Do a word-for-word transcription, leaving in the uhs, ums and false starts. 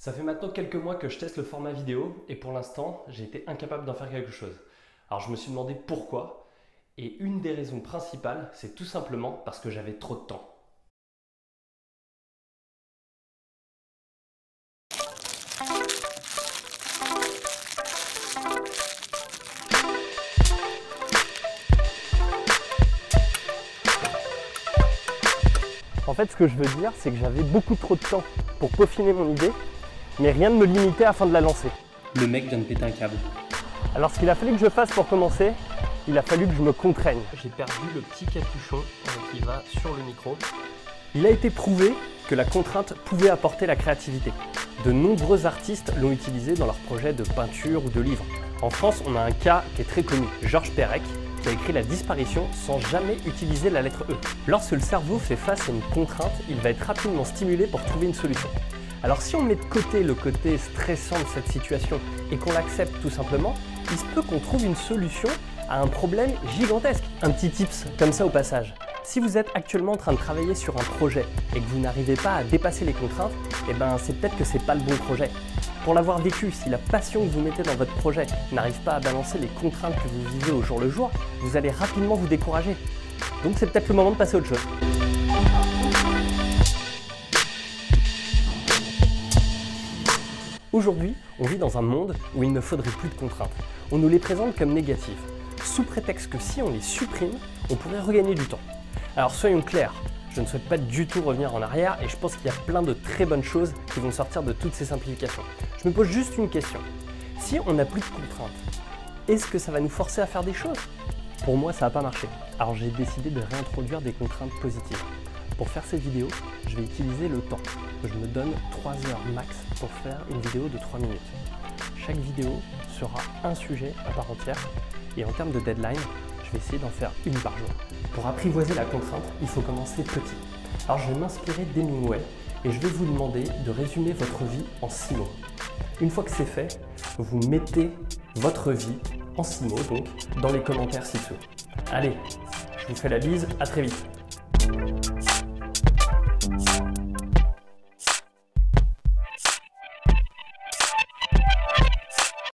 Ça fait maintenant quelques mois que je teste le format vidéo et pour l'instant, j'ai été incapable d'en faire quelque chose. Alors je me suis demandé pourquoi et une des raisons principales, c'est tout simplement parce que j'avais trop de temps. En fait, ce que je veux dire, c'est que j'avais beaucoup trop de temps pour peaufiner mon idée, mais rien ne me limitait afin de la lancer. Le mec vient de péter un câble. Alors ce qu'il a fallu que je fasse pour commencer, il a fallu que je me contraigne. J'ai perdu le petit capuchon qui va sur le micro. Il a été prouvé que la contrainte pouvait apporter la créativité. De nombreux artistes l'ont utilisé dans leurs projets de peinture ou de livres. En France, on a un cas qui est très connu, Georges Perec, qui a écrit La disparition sans jamais utiliser la lettre E. Lorsque le cerveau fait face à une contrainte, il va être rapidement stimulé pour trouver une solution. Alors si on met de côté le côté stressant de cette situation et qu'on l'accepte tout simplement, il se peut qu'on trouve une solution à un problème gigantesque. Un petit tips comme ça au passage. Si vous êtes actuellement en train de travailler sur un projet et que vous n'arrivez pas à dépasser les contraintes, eh ben c'est peut-être que c'est pas le bon projet. Pour l'avoir vécu, si la passion que vous mettez dans votre projet n'arrive pas à balancer les contraintes que vous vivez au jour le jour, vous allez rapidement vous décourager. Donc c'est peut-être le moment de passer à autre chose. Aujourd'hui, on vit dans un monde où il ne faudrait plus de contraintes. On nous les présente comme négatives, sous prétexte que si on les supprime, on pourrait regagner du temps. Alors soyons clairs, je ne souhaite pas du tout revenir en arrière et je pense qu'il y a plein de très bonnes choses qui vont sortir de toutes ces simplifications. Je me pose juste une question. Si on n'a plus de contraintes, est-ce que ça va nous forcer à faire des choses? Pour moi, ça n'a pas marché. Alors j'ai décidé de réintroduire des contraintes positives. Pour faire cette vidéo, je vais utiliser le temps. Je me donne trois heures max pour faire une vidéo de trois minutes. Chaque vidéo sera un sujet à part entière et en termes de deadline, je vais essayer d'en faire une par jour. Pour apprivoiser la contrainte, il faut commencer petit. Alors je vais m'inspirer d'Hemingway et je vais vous demander de résumer votre vie en six mots. Une fois que c'est fait, vous mettez votre vie en six mots donc dans les commentaires ci-dessous. Allez, je vous fais la bise, à très vite.